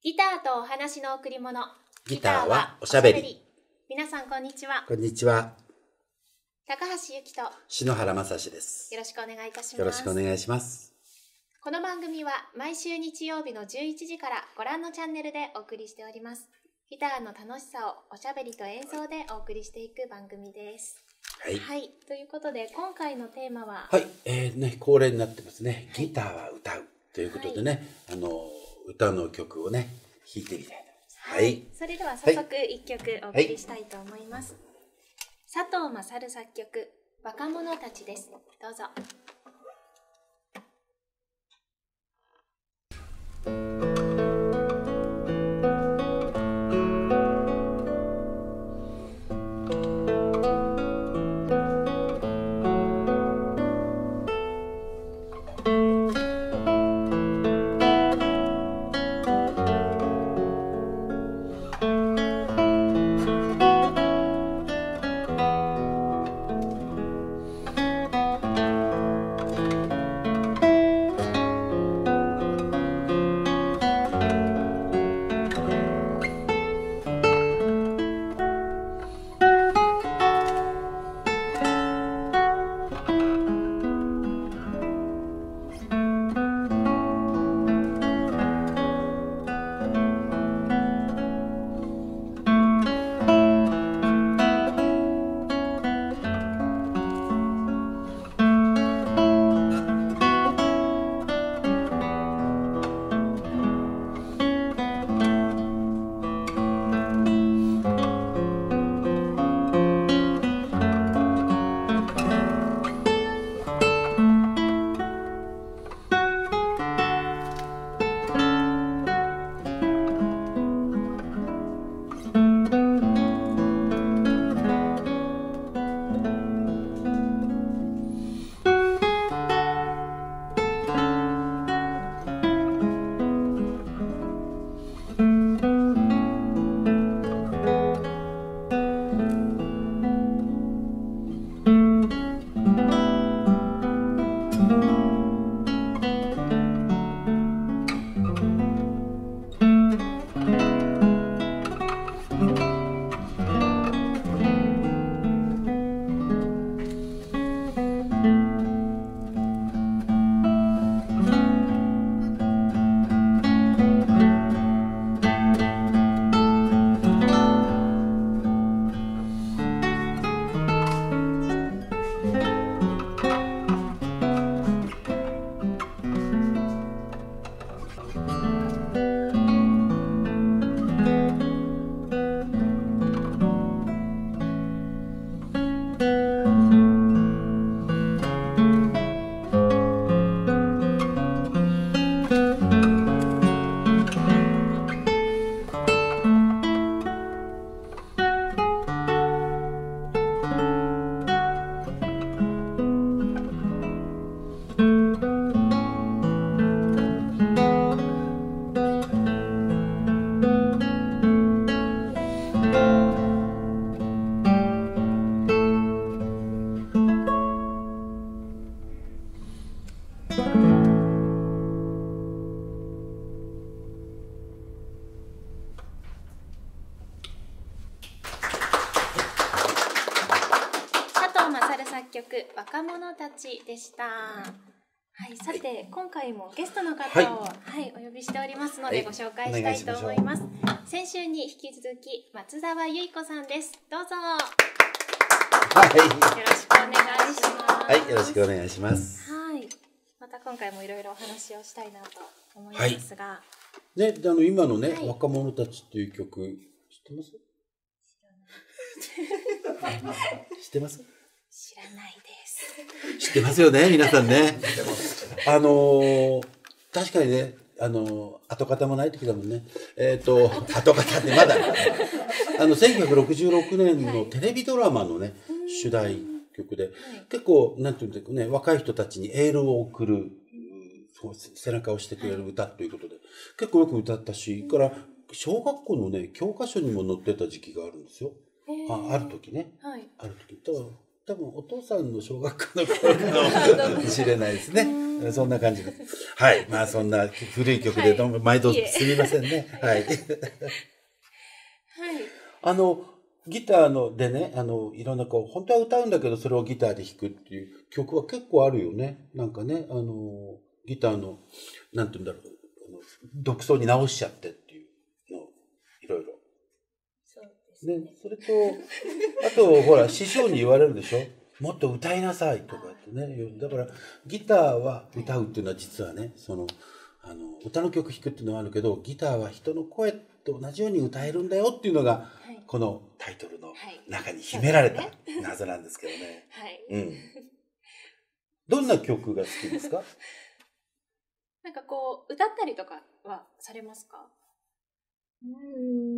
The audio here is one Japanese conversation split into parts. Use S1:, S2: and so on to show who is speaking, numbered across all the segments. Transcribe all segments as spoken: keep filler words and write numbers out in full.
S1: ギターとお話の贈り物。
S2: ギターはおしゃべり。
S1: 皆さんこんにちは。
S2: こんにちは。
S1: 高橋由紀と
S2: 篠原正史です。
S1: よろしくお願いいたします。
S2: よろしくお願いします。
S1: この番組は毎週日曜日のじゅういちじからご覧のチャンネルでお送りしております。ギターの楽しさをおしゃべりと演奏でお送りしていく番組です。
S2: はい。
S1: はい。ということで今回のテーマは
S2: はい。えー、ね、恒例になってますね。ギターは歌うということでね、はい、あの歌の曲をね弾いてみたいな。
S1: はい。はい、それでは早速一曲お送りしたいと思います。はい、佐藤勝作曲若者たちです。どうぞ。作曲若者たちでした。はい、さて、はい、今回もゲストの方を、はいはい、お呼びしておりますので、はい、ご紹介したいと思います。先週に引き続き松沢由衣子さんです。どうぞ。
S2: はい、
S1: よろしくお願いします。
S2: はい、よろしくお願いします。
S1: はい、また今回もいろいろお話をしたいなと思いますが、はい、
S2: ね、あの今のね、はい、若者たちという曲知ってます？知ってます？
S1: 知らないです。
S2: 知ってますよね、皆さんね。あのー、確かにね、あのー、跡形もない時だもんね。えっと、跡形ってまだ、あの、せんきゅうひゃくろくじゅうろくねんのテレビドラマのね、はい、主題曲で、はい、結構、なんていうんですかね、若い人たちにエールを送る、背中を押してくれる歌ということで、はい、結構よく歌ったし、から、小学校のね、教科書にも載ってた時期があるんですよ。あ、ある時ね。はい、ある時と、 多分お父さんの小学校の頃のかもしれないですね。そんな感じです。はい。まあそんな古い曲でどうも毎度すみませんね。はい。はい。あの、ギターのでね、あの、いろんなこう、本当は歌うんだけど、それをギターで弾くっていう曲は結構あるよね。なんかね、あの、ギターの、なんて言うんだろう、独奏に直しちゃってっていうの、いろいろ。
S3: そうですね。
S2: ね、それと、あと、ほら、師匠に言われるでしょ。もっと歌いなさいとかってね。だから、ギターは歌うっていうのは実はね、その、あの、歌の曲弾くっていうのはあるけど、ギターは人の声と同じように歌えるんだよっていうのが、はい、このタイトルの中に秘められた謎なんですけどね。はい。うん。どんな曲が好きですか？
S1: なんかこう、歌ったりとかはされますか？
S3: うん、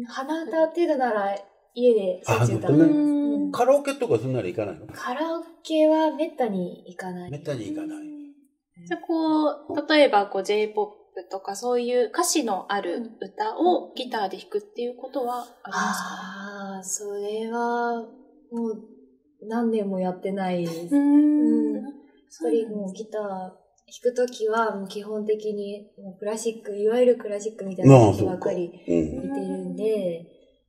S3: 鼻歌程度なら家でしょっちゅう歌ってます。
S2: うん、カラオケとかそんなに行かないの？
S3: カラオケはめったに行かない。
S2: めったに行かない。
S1: じゃあこう、例えばこう J-ポップ とかそういう歌詞のある歌をギターで弾くっていうことはありますか？
S3: ああ、それはもう何年もやってないです。
S1: うん。
S3: やっぱりもうギター弾くときはもう基本的にもうクラシック、いわゆるクラシックみたいな曲ばっかり見てるんで、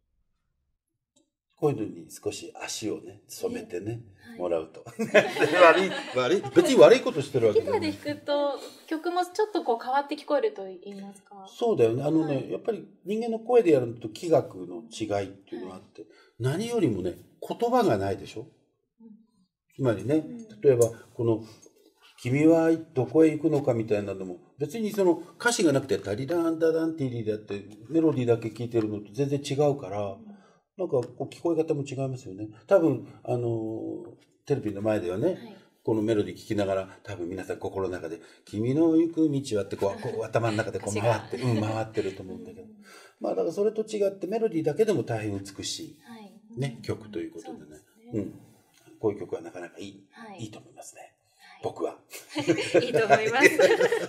S2: こういうのに少し足をね、染めてね、はい、もらうと。悪い、悪い、別に悪いことしてるわけ
S1: じゃない。ギターで弾くと曲もちょっとこう変わって聞こえると言いますか？
S2: そうだよね。あのね、はい、やっぱり人間の声でやるのと気学の違いっていうのがあって、はい、何よりもね、言葉がないでしょ。うん、つまりね、例えばこの君はどこへ行くのかみたいなのも別にその歌詞がなくてタリランダダンティリだってメロディーだけ聴いてるのと全然違うから、うん、なんかこう聞こえ方も違いますよね。多分あのテレビの前ではね、はい、このメロディー聴きながら多分皆さん心の中で君の行く道はってこう、こう頭の中でこう回って、うん、回ってると思うんだけど、まあだからそれと違ってメロディーだけでも大変美しい、はい、ね、曲ということでね、うん、こういう曲はなかなかいい、はい、いいと思いますね。僕は。
S1: いいと思います。はい。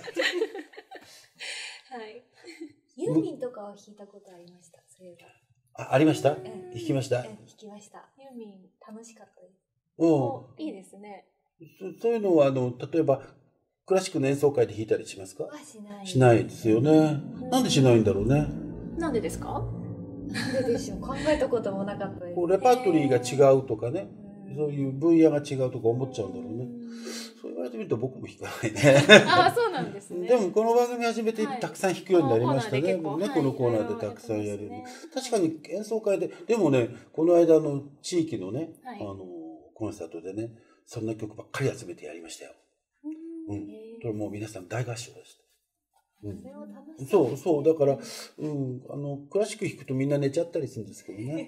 S3: ユーミンとかは弾いたことありました。そういえば。
S2: あ、ありました？弾きました？
S3: 弾きました。
S1: ユーミン
S3: 楽しかったです。
S1: お、いいですね。
S2: そ、そういうのはあの例えばクラシックの演奏会で弾いたりしますか？
S3: はしない。
S2: しないですよね。なんでしないんだろうね。
S1: なんでですか？
S3: なんででしょう。考えたこともなかったです。
S2: こうレパートリーが違うとかね。そういう分野が違うとか思っちゃうんだろうね。そう言われてみると僕も弾かないね。
S1: ああ、そうなんですね。
S2: でもこの番組始めてたくさん弾くようになりましたね。もうね、このコーナーでたくさんやるように。確かに演奏会で、でもね、この間の地域のね、あのコンサートでね、そんな曲ばっかり集めてやりましたよ。うん。それもう皆さん大合唱でした。うん、そうそうだから、うん、あのクラシック弾くとみんな寝ちゃったりするんですけどね。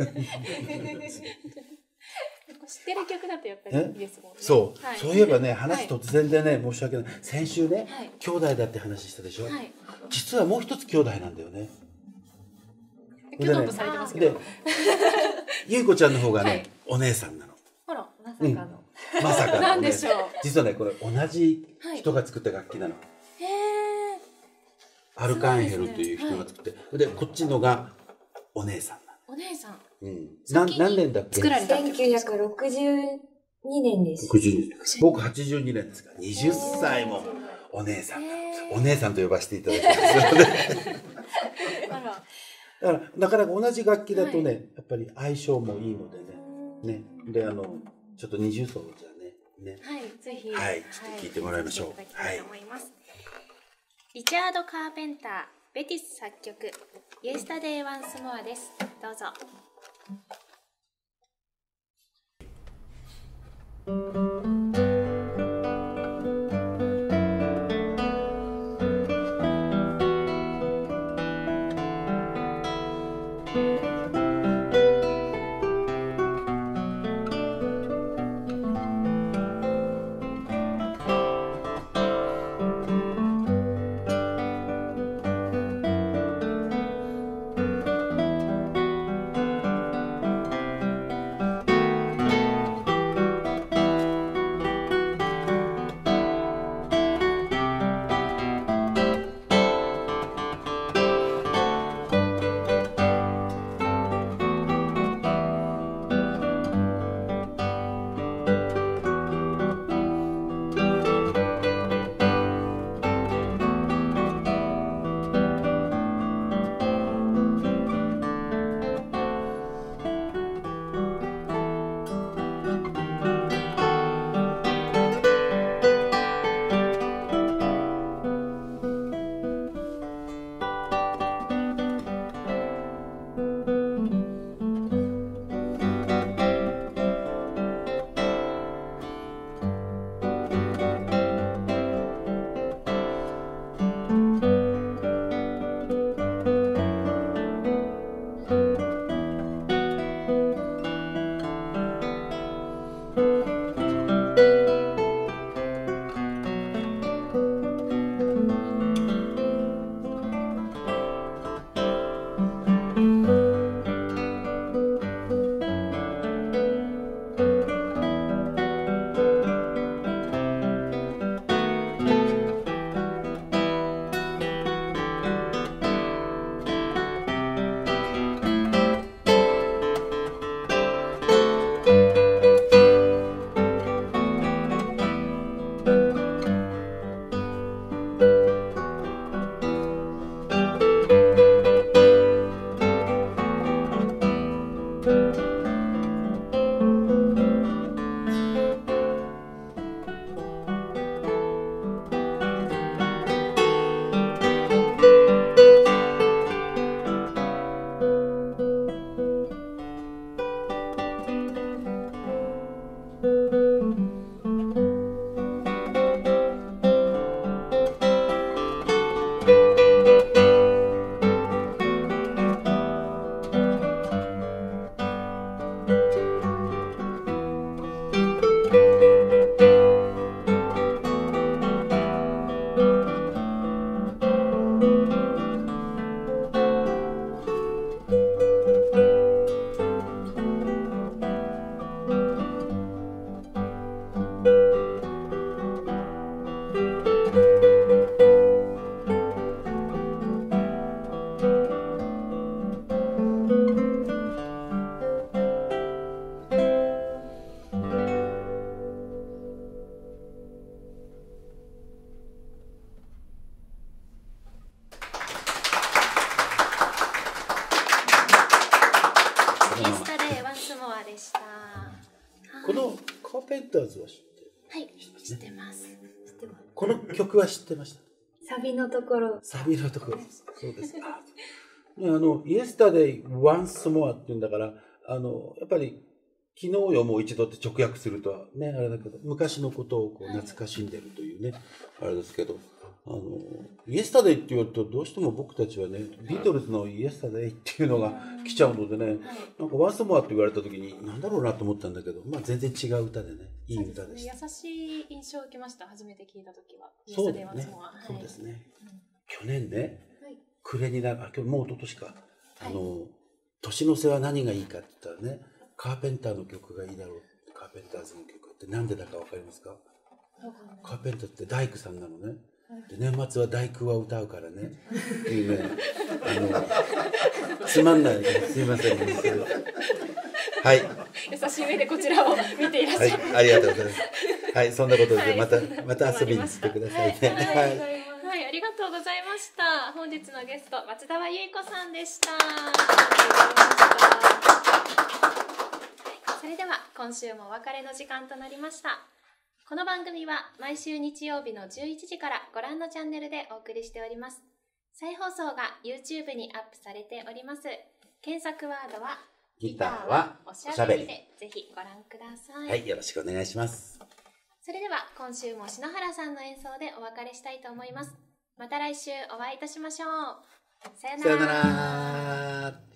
S1: 知ってる曲だとやっぱりいいですもんね。
S2: そう、はい、そういえばね、話突然でね、申し訳ない。先週ね、はい、兄弟だって話したでしょ。はい、実はもう一つ兄弟なんだよね。
S1: 兄弟されてますけど。で、
S2: ゆいこちゃんの方がね、はい、お姉さんなの。
S3: ほら、まさかの。うん、
S2: まさかの。
S1: なんでしょう。
S2: 実はね、これ同じ人が作った楽器なの。
S1: へえ。
S2: アルカンヘルという人が作って、で、ね、はい、でこっちのがお姉さんな
S1: の。お姉さん。
S2: うん。何何年だっけ？
S3: 作られた。せんきゅうひゃくろくじゅうにねんです。
S2: ろくじゅうにねん。僕はちじゅうにねんですから、はたちもお姉さん。お姉さんと呼ばせていただきます。だからなかなか同じ楽器だとね、はい、やっぱり相性もいいのでね。ね。で、あのちょっと二重奏じゃね。ね。
S1: はい、ぜひ。
S2: はい、ちょっと聞いてもらいましょう。はい。
S1: リチャード・カーペンター、ベティス作曲、Yesterday Once More です。どうぞ。
S2: カーペンターズは知って
S1: はい、知ってます。知ってます。
S2: この曲は知ってました。
S3: サビのところ。
S2: サビのところ。そうですか。ね、あの、Yesterday Once More っていうんだから、あの、やっぱり、昨日よもう一度って直訳するとはね、あれだけど、昔のことをこう懐かしんでるというね、はい、あれですけど、あの、Yesterday って言うと、どうしても僕たちはね、ビートルズの Yesterday っていうのが来ちゃうのでね、なんか Once More って言われた時に、なんだろうなと思ったんだけど、まあ全然違う歌でね、いい歌でした。
S1: 優しい印象を受けました、初めて聞いた時は。
S2: そうですね。そうですね。去年ね、暮れになる、あ、今日もう一昨年か、あの、年の瀬は何がいいかって言ったらね、カーペンターの曲がいいだろう。カーペンターズの曲ってなんでだかわかりますか？カーペンターって大工さんなのね。で年末は大工は歌うからね。っていうね、あの、つまんない、すいません。はい。
S1: 優しい目でこちらを見ていらっしゃる。
S2: はい、ありがとうございます。はい、そんなことでまた、また遊びに来てくださいね。はい。
S1: はい、ありがとうございました。本日のゲスト、松田由衣子さんでした。それでは今週もお別れの時間となりました。この番組は毎週日曜日のじゅういちじからご覧のチャンネルでお送りしております。再放送が YouTube にアップされております。検索ワードは
S2: ギターはおしゃべりで
S1: ぜひご覧ください。
S2: はい、よろしくお願いします。
S1: それでは今週も篠原さんの演奏でお別れしたいと思います。また来週お会いいたしましょう。さよなら。
S2: さよなら。